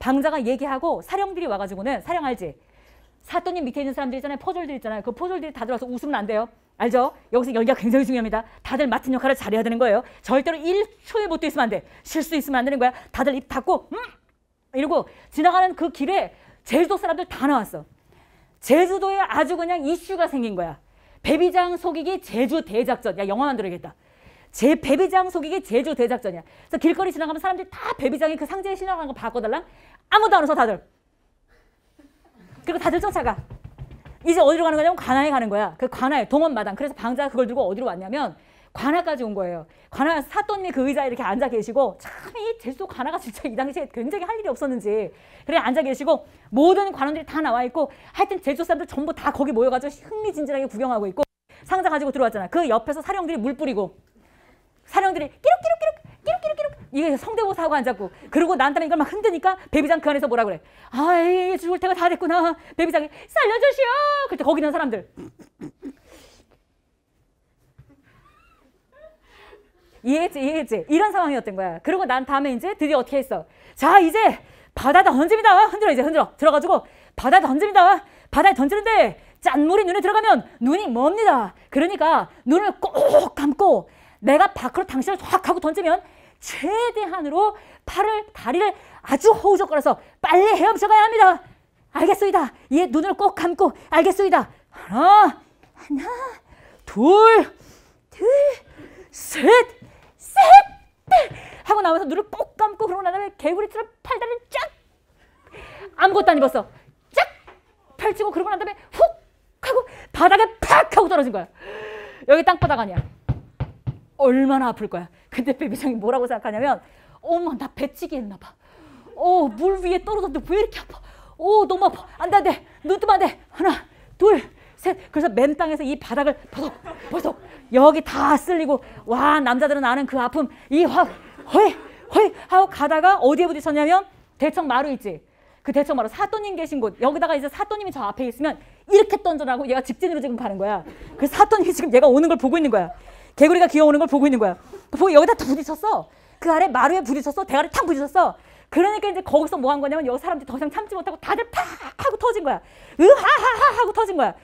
방자가 얘기하고 사령들이 와가지고는, 사령 알지? 사또님 밑에 있는 사람들 있잖아요. 포졸들 있잖아요. 그 포졸들이 다 들어와서 웃으면 안 돼요. 알죠? 여기서 열기가 굉장히 중요합니다. 다들 맡은 역할을 잘해야 되는 거예요. 절대로 1초의 못도 있으면 안 돼. 실수 있으면 안 되는 거야. 다들 입 닫고 이러고 지나가는 그 길에 제주도 사람들 다 나왔어. 제주도에 아주 그냥 이슈가 생긴 거야. 배비장 속이기 제주 대작전. 야, 영화만 들어야겠다. 배비장 속이기 제주 대작전이야. 그래서 길거리 지나가면 사람들이 다 배비장이 그 상자에 실려가는 거 바꿔달라. 아무도 안 웃어 다들. 그리고 다들 쫓아가. 이제 어디로 가는 거냐면 관아에 가는 거야. 그 관아에 동원마당. 그래서 방자가 그걸 들고 어디로 왔냐면 관아까지 온 거예요. 관아에서 사또님이 그 의자에 이렇게 앉아 계시고, 참 이 제주도 관아가 진짜 이 당시에 굉장히 할 일이 없었는지 그래 앉아 계시고, 모든 관원들이 다 나와 있고, 하여튼 제주도 사람들 전부 다 거기 모여가지고 흥미진진하게 구경하고 있고, 상자 가지고 들어왔잖아. 그 옆에서 사령들이 물 뿌리고, 사령들이 끼룩끼룩 이게 성대모사 하고 앉았고, 그리고 난 다음에 이걸 막 흔드니까 배비장 그 안에서 뭐라 그래. 아이, 죽을 때가 다 됐구나. 배비장이 살려주시오. 그때 거기 있는 사람들 이해했지? 이런 상황이었던 거야. 그리고 난 다음에 이제 드디어 어떻게 했어? 자, 이제 바다에다 던집니다. 흔들어. 들어가지고 바다에 던집니다. 바다에 던지는데 짠물이 눈에 들어가면 눈이 멉니다. 그러니까 눈을 꼭 감고 내가 밖으로 당신을 확 하고 던지면 최대한으로 다리를 아주 허우적거려서 빨리 헤엄쳐가야 합니다. 알겠소이다. 예, 눈을 꼭 감고 알겠소이다. 하나, 둘, 셋 하고 나와서 눈을 꼭 감고, 그러고 난 다음에 개구리처럼 팔다리를 쫙, 아무것도 안 입었어, 쫙 펼치고, 그러고 난 다음에 훅 하고 바닥에 팍 하고 떨어진 거야. 여기 땅바닥 아니야. 얼마나 아플 거야. 근데 배비장이 뭐라고 생각하냐면, 어머, 나 배치기 했나 봐. 물 위에 떨어졌는데 왜 이렇게 아파. 너무 아파. 안 돼. 눈 뜨면 안 돼. 하나, 둘, 셋. 그래서 맨 땅에서 이 바닥을 버석 여기 다 쓸리고, 와, 남자들은 아는 그 아픔, 이 확 허이 하고 가다가 어디에 부딪혔냐면 대청 마루 있지. 그 대청 마루, 사또님 계신 곳. 여기다가 이제 사또님이 저 앞에 있으면 이렇게 던져라고 얘가 직진으로 지금 가는 거야. 그 사또님이 지금 얘가 오는 걸 보고 있는 거야. 개구리가 기어오는 걸 보고 있는 거야. 보고 여기다 다 부딪혔어. 그 아래 마루에 부딪혔어. 대가리 탁 부딪혔어. 그러니까 이제 거기서 뭐 한 거냐면 여기 사람들이 더 이상 참지 못하고 다들 팍 하고 터진 거야. 으하하하 하고 터진 거야.